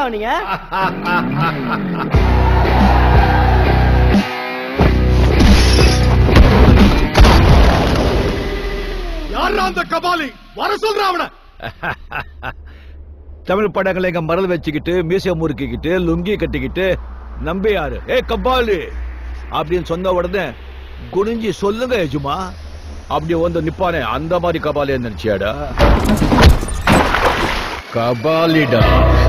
நீங்க? யாரா அந்த கபாலி? வர சொல்ற அவன. தமிழ் படங்களை எங்க மரல் வச்சுக்கிட்டு மியூசியம் முறுக்கிக்கிட்டு லுங்கி கட்டிக்கிட்டு நம்பியாரு ஏ கபாலி அப்படின்னு சொன்ன உடனே குனிஞ்சி சொல்லுங்க எஜுமா அப்படி வந்து நிப்பானே அந்த மாதிரி கபாலி நினைச்சியாடா? கபாலிடா.